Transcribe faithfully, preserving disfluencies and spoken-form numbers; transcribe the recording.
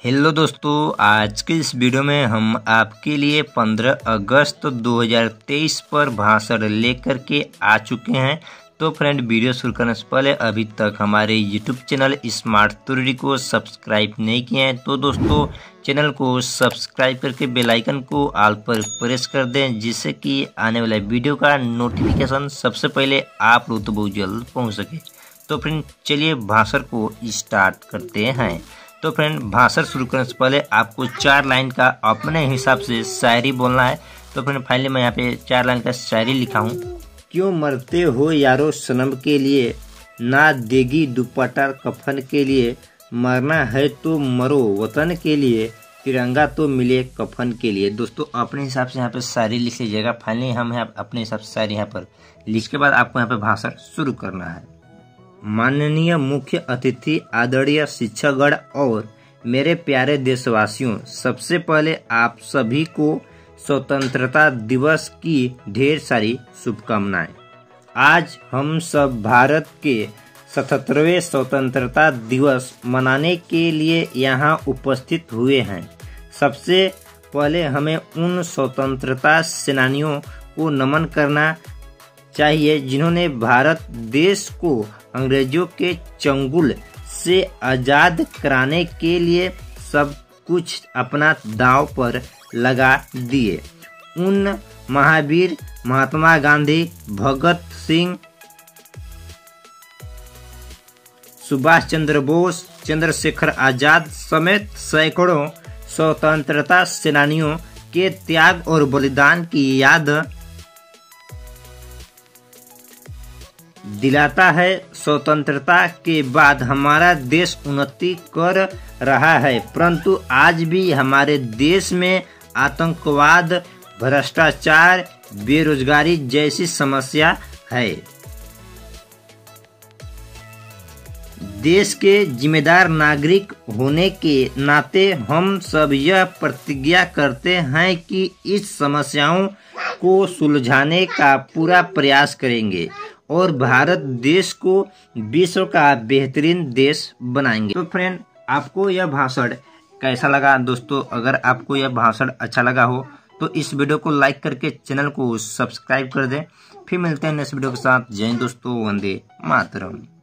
Hello दोस्तों, आज के इस वीडियो में हम आपके लिए पंद्रह अगस्त दो हज़ार तेईस पर भाषण लेकर के आ चुके हैं। तो फ्रेंड, वीडियो शुरू करने से पहले अभी तक हमारे यूट्यूब चैनल स्मार्ट थ्योरी को सब्सक्राइब नहीं किए हैं तो दोस्तों चैनल को सब्सक्राइब करके बेल आइकन को ऑल पर प्रेस कर दें, जिससे कि आने वाले वीडियो का नोटिफिकेशन सबसे पहले आप लोग तो बहुत जल्द पहुँच सके। तो फ्रेंड, चलिए भाषण को स्टार्ट करते हैं। तो फ्रेंड, भाषण शुरू करने से पहले आपको चार लाइन का अपने हिसाब से शायरी बोलना है। तो फ्रेंड, फाइनली मैं यहाँ पे चार लाइन का शायरी लिखा हूँ। क्यों मरते हो यारो सनम के लिए, ना देगी दुपट्टा कफन के लिए, मरना है तो मरो वतन के लिए, तिरंगा तो मिले कफन के लिए। दोस्तों अपने हिसाब से यहाँ पे शायरी लिख लीजिएगा। फाइनली हम यहाँ अपने हिसाब से शायरी यहाँ पर लिख के बाद आपको यहाँ पे भाषण शुरू करना है। माननीय मुख्य अतिथि, आदरणीय शिक्षकगण और मेरे प्यारे देशवासियों, सबसे पहले आप सभी को स्वतंत्रता दिवस की ढेर सारी शुभकामनाएं। आज हम सब भारत के सतहत्तरवें स्वतंत्रता दिवस मनाने के लिए यहाँ उपस्थित हुए हैं। सबसे पहले हमें उन स्वतंत्रता सेनानियों को नमन करना चाहिए जिन्होंने भारत देश को अंग्रेजों के चंगुल से आजाद कराने के लिए सब कुछ अपना दांव पर लगा दिए। उन महावीर महात्मा गांधी, भगत सिंह, सुभाष चंद्र बोस, चंद्रशेखर आजाद समेत सैकड़ों स्वतंत्रता सेनानियों के त्याग और बलिदान की याद दिलाता है। स्वतंत्रता के बाद हमारा देश उन्नति कर रहा है, परंतु आज भी हमारे देश में आतंकवाद, भ्रष्टाचार, बेरोजगारी जैसी समस्या है। देश के जिम्मेदार नागरिक होने के नाते हम सब यह प्रतिज्ञा करते हैं कि इस समस्याओं को सुलझाने का पूरा प्रयास करेंगे और भारत देश को विश्व का बेहतरीन देश बनाएंगे। तो फ्रेंड, आपको यह भाषण कैसा लगा? दोस्तों अगर आपको यह भाषण अच्छा लगा हो तो इस वीडियो को लाइक करके चैनल को सब्सक्राइब कर दें। फिर मिलते हैं नेक्स्ट वीडियो के साथ। जय हिंद दोस्तों, वंदे मातरम।